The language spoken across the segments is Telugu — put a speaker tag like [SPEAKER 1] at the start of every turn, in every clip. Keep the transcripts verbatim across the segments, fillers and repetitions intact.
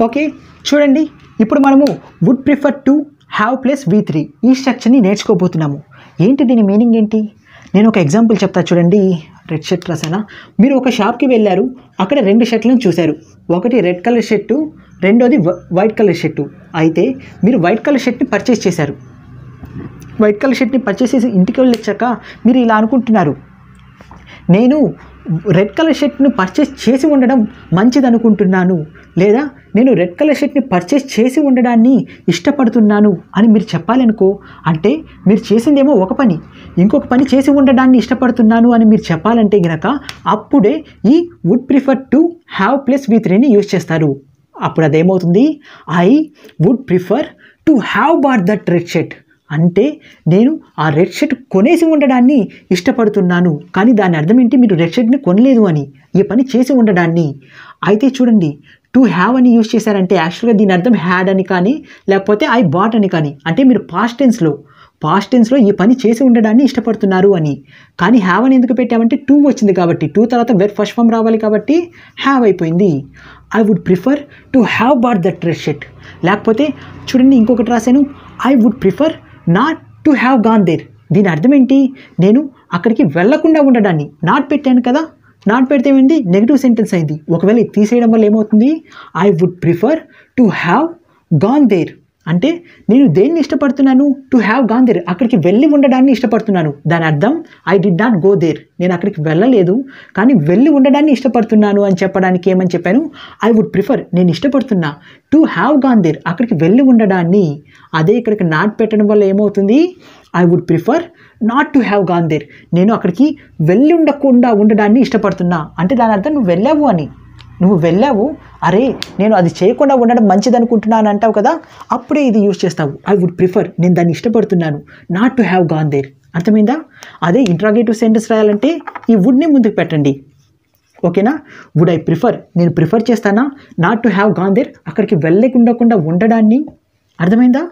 [SPEAKER 1] ఓకే చూడండి, ఇప్పుడు మనము would prefer to have plus V three ఈ స్ట్రక్చర్ని నేర్చుకోబోతున్నాము. ఏంటి దీని మీనింగ్ ఏంటి? నేను ఒక ఎగ్జాంపుల్ చెప్తా చూడండి. రెడ్ షర్ట్ రాసానా? మీరు ఒక షాప్కి వెళ్ళారు, అక్కడ రెండు షర్ట్లను చూశారు. ఒకటి రెడ్ కలర్ షర్టు, రెండోది వైట్ కలర్ షర్టు. అయితే మీరు వైట్ కలర్ షర్ట్ని పర్చేస్ చేశారు. వైట్ కలర్ షర్ట్ని పర్చేస్ చేసి ఇంటికి వెళ్ళొచ్చాక మీరు ఇలా అనుకుంటున్నారు, నేను రెడ్ కలర్ షర్ట్ను పర్చేస్ చేసి ఉండడం మంచిది అనుకుంటున్నాను, లేదా నేను రెడ్ కలర్ షర్ట్ని పర్చేస్ చేసి ఉండడాన్ని ఇష్టపడుతున్నాను అని మీరు చెప్పాలనుకో, అంటే మీరు చేసిందేమో ఒక పని, ఇంకొక పని చేసి ఉండడాన్ని ఇష్టపడుతున్నాను అని మీరు చెప్పాలంటే గనక అప్పుడే ఈ would prefer to have plus V త్రీని యూజ్ చేస్తారు. అప్పుడు అదేమవుతుంది, I would prefer to have bought that red shirt. అంటే నేను ఆ రెడ్ షర్ట్ కొనేసి ఉండడాన్ని ఇష్టపడుతున్నాను, కానీ దాని అర్థం ఏంటి, మీరు రెడ్ షర్ట్ని కొనలేదు అని, ఈ పని చేసి ఉండడాన్ని. అయితే చూడండి, టు హ్యావ్ అని యూజ్ చేశారంటే యాక్చువల్గా దీని అర్థం హ్యాడ్ అని కానీ లేకపోతే ఐ బాట్ అని కానీ, అంటే మీరు పాస్ట్ టెన్స్లో పాస్ట్ టెన్స్లో ఈ పని చేసి ఉండడాన్ని ఇష్టపడుతున్నారు అని. కానీ హ్యావ్ అని ఎందుకు పెట్టామంటే టూ వచ్చింది కాబట్టి, టూ తర్వాత వెర్ ఫస్ట్ ఫామ్ రావాలి కాబట్టి హ్యావ్ అయిపోయింది. I would prefer to have bought that red shirt. లేకపోతే చూడండి, ఇంకొకటి రాశాను, I would prefer not to have gone there. దీని అర్థం ఏంటి, నేను అక్కడికి వెళ్లకుండా ఉండడాన్ని. నాట్ పెట్టాను కదా, నాట్ పెడితే ఏంటి, నెగిటివ్ సెంటెన్స్ అయింది. ఒకవేళ ఇది తీసేయడం వల్ల ఏమవుతుంది, I would prefer to have gone there. అంటే నేను దేన్ని ఇష్టపడుతున్నాను, టు హ్యావ్ గాన్ దేర్, అక్కడికి వెళ్ళి ఉండడాన్ని ఇష్టపడుతున్నాను. దాని అర్థం I did not go there, నేను అక్కడికి వెళ్ళలేదు కానీ వెళ్ళి ఉండడాన్ని ఇష్టపడుతున్నాను అని చెప్పడానికి ఏమని చెప్పాను, ఐ వుడ్ ప్రిఫర్, నేను ఇష్టపడుతున్నా, టు హ్యావ్ గాన్ దేర్, అక్కడికి వెళ్ళి ఉండడాన్ని. అదే ఇక్కడికి నాట్ పెట్టడం వల్ల ఏమవుతుంది, I would prefer not to have gone there, నేను అక్కడికి వెళ్ళి ఉండకుండా ఉండడాన్ని ఇష్టపడుతున్నా. అంటే దాని అర్థం నువ్వు వెళ్ళావు అని, నువ్వు వెళ్ళావు, అరే నేను అది చేయకుండా ఉండడం మంచిది అనుకుంటున్నాను అంటావు కదా, అప్పుడే ఇది యూజ్ చేస్తావు. ఐ వుడ్ ప్రిఫర్, నేను దాన్ని ఇష్టపడుతున్నాను, not to have gone there. అర్థమైందా? అదే ఇంట్రాగేటివ్ సెంటెన్స్ రాయాలంటే ఈ వుడ్ని ముందుకు పెట్టండి. ఓకేనా? వుడ్ ఐ ప్రిఫర్, నేను ప్రిఫర్ చేస్తానా, not to have gone there, అక్కడికి వెళ్ళకుండా ఉండడాన్ని. అర్థమైందా?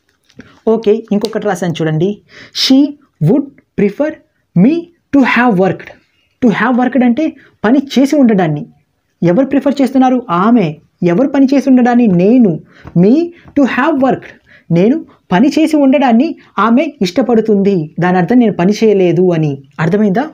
[SPEAKER 1] ఓకే, ఇంకొకటి రాశాను చూడండి, she would prefer me to have worked. To have worked అంటే పని చేసి ఉండడాన్ని. ఎవరు ప్రిఫర్ చేస్తున్నారు, ఆమె. ఎవరు పని చేసి ఉండడాన్ని, నేను. మీ టు హ్యావ్ వర్క్, నేను పని చేసి ఉండడాన్ని ఆమె ఇష్టపడుతుంది. దాని అర్థం నేను పని చేయలేదు అని. అర్థమైందా?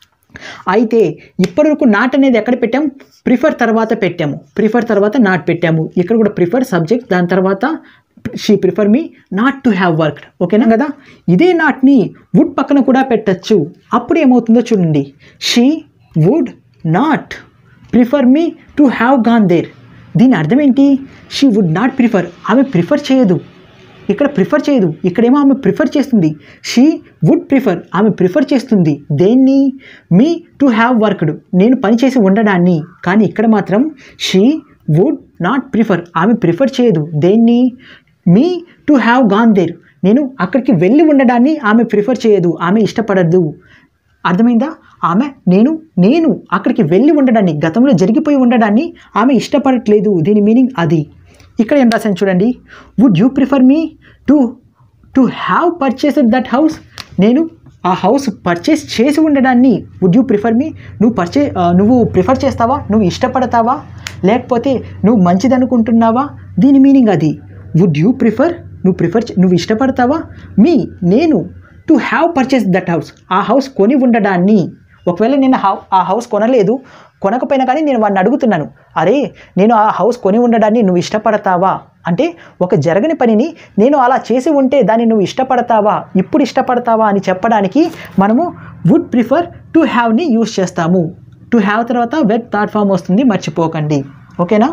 [SPEAKER 1] అయితే ఇప్పటివరకు నాట్ అనేది ఎక్కడ పెట్టాము, ప్రిఫర్ తర్వాత పెట్టాము, ప్రిఫర్ తర్వాత నాట్ పెట్టాము. ఇక్కడ కూడా ప్రిఫర్ సబ్జెక్ట్, దాని తర్వాత she prefer me not to have worked. ఓకేనా కదా? ఇదే నాట్ని వుడ్ పక్కన కూడా పెట్టచ్చు. అప్పుడు ఏమవుతుందో చూడండి, she would not prefer me to have gone there. దీని అర్థం ఏంటి, షీ వుడ్ నాట్ ప్రిఫర్, ఆమె ప్రిఫర్ చేయదు. ఇక్కడ ప్రిఫర్ చేయదు, ఇక్కడేమో ఆమె ప్రిఫర్ చేస్తుంది. షీ వుడ్ ప్రిఫర్, ఆమె ప్రిఫర్ చేస్తుంది దేన్ని, మీ టు హ్యావ్ వర్క్డ్, నేను పని చేసి ఉండడాన్ని. కానీ ఇక్కడ మాత్రం షీ వుడ్ నాట్ ప్రిఫర్, ఆమె ప్రిఫర్ చేయదు దేన్ని, me to have gone there, నేను అక్కడికి వెళ్ళి ఉండడాన్ని ఆమె ప్రిఫర్ చేయదు, ఆమె ఇష్టపడదు. అర్థమైందా? ఆమె నేను నేను అక్కడికి వెళ్ళి ఉండడాన్ని, గతంలో జరిగిపోయి ఉండడాన్ని ఆమె ఇష్టపడట్లేదు. దీని మీనింగ్ అది. ఇక్కడ ఏం రాశాను చూడండి, would you prefer me to to have purchased that house. నేను ఆ హౌస్ పర్చేస్ చేసి ఉండడాన్ని, వుడ్ యూ ప్రిఫర్ మీ, నువ్వు పర్చే నువ్వు ప్రిఫర్ చేస్తావా, నువ్వు ఇష్టపడతావా, లేకపోతే నువ్వు మంచిది అనుకుంటున్నావా. దీని మీనింగ్ అది. వుడ్ యూ ప్రిఫర్, నువ్వు ప్రిఫర్ నువ్వు ఇష్టపడతావా, మీ నేను to have purchase that house, ఆ హౌస్ కొని ఉండడాన్ని. ఒకవేళ నేను హౌ ఆ హౌస్ కొనలేదు, కొనకపోయినా కానీ నేను వాడిని అడుగుతున్నాను, అరే నేను ఆ హౌస్ కొని ఉండడాన్ని నువ్వు ఇష్టపడతావా అంటే, ఒక జరగని పనిని నేను అలా చేసి ఉంటే దాన్ని నువ్వు ఇష్టపడతావా, ఇప్పుడు ఇష్టపడతావా అని చెప్పడానికి మనము వుడ్ ప్రిఫర్ టు హ్యావ్ని యూజ్ చేస్తాము. టు హ్యావ్ తర్వాత వెబ్ థర్డ్ ఫామ్ వస్తుంది, మర్చిపోకండి. ఓకేనా?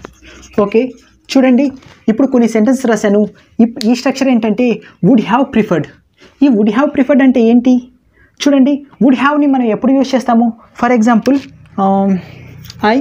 [SPEAKER 1] ఓకే చూడండి, ఇప్పుడు కొన్ని సెంటెన్స్ రాశాను. ఈ స్ట్రక్చర్ ఏంటంటే వుడ్ హ్యావ్ ప్రిఫర్డ్. ఈ వుడ్ హ్యావ్ ప్రిఫర్డ్ అంటే ఏంటి చూడండి, వుడ్ హ్యావ్ని మనం ఎప్పుడు యూజ్ చేస్తాము. For example, I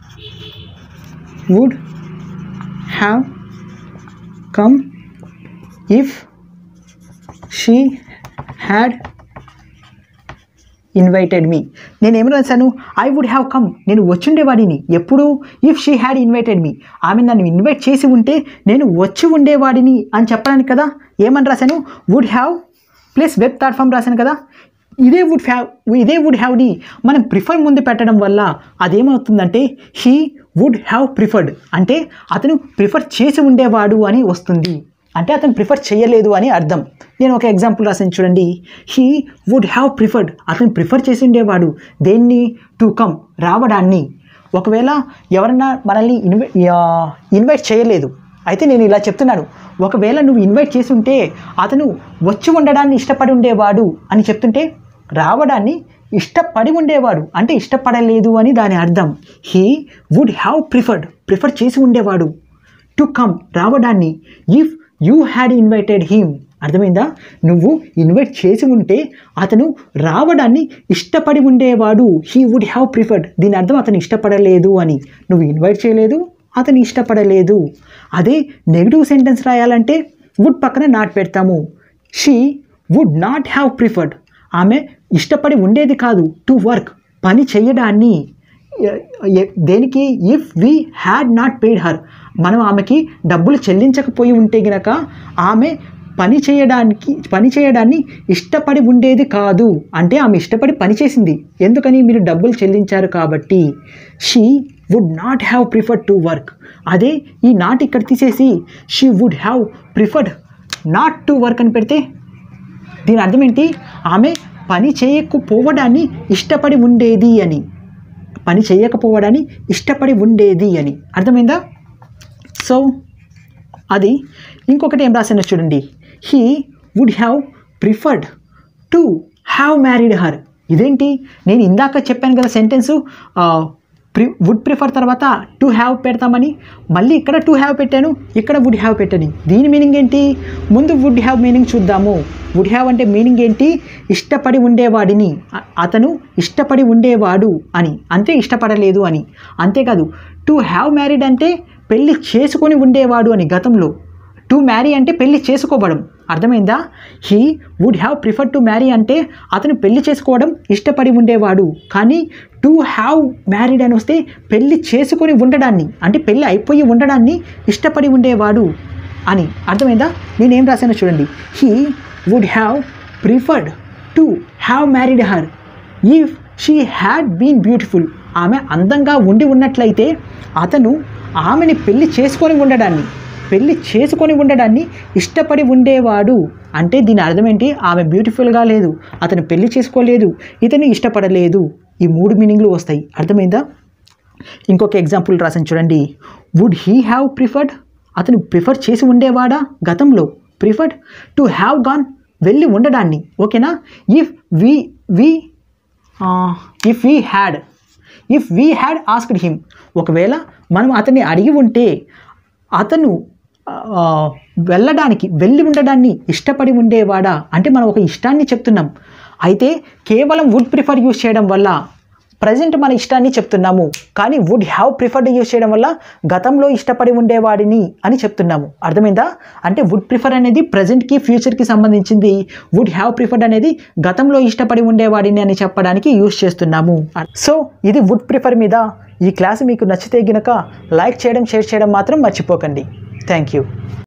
[SPEAKER 1] would have come if she had invited me. నేను ఏమి రాశాను, ఐ వుడ్ హ్యావ్ కమ్, నేను వచ్చుండేవాడిని. ఎప్పుడు, if she had invited me, ఆమె నన్ను ఇన్వైట్ చేసి ఉంటే నేను వచ్చి ఉండేవాడిని అని చెప్పడానికి కదా ఏమని రాశాను, would have plus verb third form రాశాను కదా. ఇదే వుడ్ హ్యావ్ ఇదే వుడ్ హ్యావ్ని మనం ప్రిఫర్ ముందు పెట్టడం వల్ల అదేమవుతుందంటే హీ వుడ్ హ్యావ్ ప్రిఫర్డ్ అంటే అతను ప్రిఫర్ చేసి ఉండేవాడు అని వస్తుంది. అంటే అతను ప్రిఫర్ చేయలేదు అని అర్థం. నేను ఒక ఎగ్జాంపుల్ రాసాను చూడండి. హీ వుడ్ హ్యావ్ ప్రిఫర్డ్ అతను ప్రిఫర్ చేసి ఉండేవాడు దేన్ని? టు కమ్ రావడాన్ని. ఒకవేళ ఎవరన్నా మనల్ని ఇన్వై ఇన్వైట్ చేయలేదు, అయితే నేను ఇలా చెప్తున్నాను, ఒకవేళ నువ్వు ఇన్వైట్ చేసి ఉంటే అతను వచ్చి ఉండడాన్ని ఇష్టపడి ఉండేవాడు అని చెప్తుంటే రావడాన్ని ఇష్టపడి ఉండేవాడు అంటే ఇష్టపడలేదు అని దాని అర్థం. He would have preferred prefer చేసి ఉండేవాడు టు కమ్ రావడాన్ని if you had invited him. అర్థమైందా? నువ్వు ఇన్వైట్ చేసి ఉంటే అతను రావడాన్ని ఇష్టపడి ఉండేవాడు. హీ వుడ్ హ్యావ్ ప్రిఫర్డ్ దీని అర్థం అతను ఇష్టపడలేదు అని. నువ్వు ఇన్వైట్ చేయలేదు, అతను ఇష్టపడలేదు. అదే నెగిటివ్ సెంటెన్స్ రాయాలంటే వుడ్ పక్కన నాట్ పెడతాము. She would not have preferred ఆమె ఇష్టపడి ఉండేది కాదు టు వర్క్ పని చేయడాన్ని. దేనికి? If we had not paid her మనం ఆమెకి డబ్బులు చెల్లించకపోయి ఉంటే గనక ఆమె పని చేయడానికి పని చేయడాన్ని ఇష్టపడి ఉండేది కాదు. అంటే ఆమె ఇష్టపడి పని చేసింది, ఎందుకని? మీరు డబ్బులు చెల్లించారు కాబట్టి. She would not have preferred to work. అదే ఈ నాట్ ఇక్కడ తీసేసి she would have preferred not to work అని పెడితే దీని అర్థం ఏంటి? ఆమె పని చేయకపోవడాన్ని ఇష్టపడి ఉండేది అని. పని చేయకపోవడాన్ని ఇష్టపడి ఉండేది అని అర్థమైందా? సో అది. ఇంకొకటి ఏం రాసానో చూడండి. He would have preferred to have married her. ఇదేంటి? నేను ఇందాక చెప్పాను కదా సెంటెన్సు ప్రి వుడ్ ప్రిఫర్ తర్వాత టు హ్యావ్ పెడతామని, మళ్ళీ ఇక్కడ టు హ్యావ్ పెట్టాను, ఇక్కడ వుడ్ హ్యావ్ పెట్టాను. దీని మీనింగ్ ఏంటి? ముందు వుడ్ హ్యావ్ మీనింగ్ చూద్దాము. వుడ్ హ్యావ్ అంటే మీనింగ్ ఏంటి? ఇష్టపడి ఉండేవాడిని, అతను ఇష్టపడి ఉండేవాడు అని, అంతే ఇష్టపడలేదు అని. అంతేకాదు టు హ్యావ్ మ్యారీడ్ అంటే పెళ్ళి చేసుకొని ఉండేవాడు అని గతంలో. టు మ్యారీ అంటే పెళ్ళి చేసుకోవడం. అర్థమైందా? He would have prefer to marry అంటే అతను పెళ్లి చేసుకోవడం ఇష్టపడి ఉండేవాడు. కానీ టు హ్యావ్ మ్యారీడ్ అని వస్తే పెళ్ళి చేసుకొని ఉండడాన్ని అంటే పెళ్ళి అయిపోయి ఉండడాన్ని ఇష్టపడి ఉండేవాడు అని. అర్థమైందా? నేనేం రాశానో చూడండి. He would have preferred to have married her if she had been beautiful. ఆమె అందంగా ఉండి ఉన్నట్లయితే అతను ఆమెని పెళ్లి చేసుకొని ఉండడాన్ని పెళ్ళి చేసుకొని ఉండడాన్ని ఇష్టపడి ఉండేవాడు. అంటే దీని అర్థం ఏంటి? ఆమె బ్యూటిఫుల్గా లేదు, అతను పెళ్లి చేసుకోలేదు, ఇతను ఇష్టపడలేదు. ఈ మూడు మీనింగ్లు వస్తాయి. అర్థమైందా? ఇంకొక ఎగ్జాంపుల్ రాసాను చూడండి. వుడ్ హీ హ్యావ్ ప్రిఫర్డ్ అతను ప్రిఫర్ చేసి ఉండేవాడా గతంలో? ప్రిఫర్డ్ టు హ్యావ్ గాన్ వెళ్ళి ఉండడాన్ని. ఓకేనా? If we we if we had if we had asked him ఒకవేళ మనం అతన్ని అడిగి ఉంటే అతను వెళ్ళడానికి వెళ్ళి ఉండడాన్ని ఇష్టపడి ఉండేవాడా అంటే మనం ఒక ఇష్టాన్ని చెప్తున్నాం. అయితే కేవలం వుడ్ ప్రిఫర్ యూజ్ చేయడం వల్ల ప్రజెంట్ మన ఇష్టాన్ని చెప్తున్నాము, కానీ వుడ్ హ్యావ్ ప్రిఫర్డ్ యూజ్ చేయడం వల్ల గతంలో ఇష్టపడి ఉండేవాడిని అని చెప్తున్నాము. అర్థమైందా? అంటే వుడ్ ప్రిఫర్ అనేది ప్రజెంట్కి ఫ్యూచర్కి సంబంధించింది, వుడ్ హ్యావ్ ప్రిఫర్డ్ అనేది గతంలో ఇష్టపడి ఉండేవాడిని అని చెప్పడానికి యూజ్ చేస్తున్నాము. సో ఇది వుడ్ ప్రిఫర్ మీద. ఈ క్లాస్ మీకు నచ్చితే గనక లైక్ చేయడం, షేర్ చేయడం మాత్రం మర్చిపోకండి. Thank you.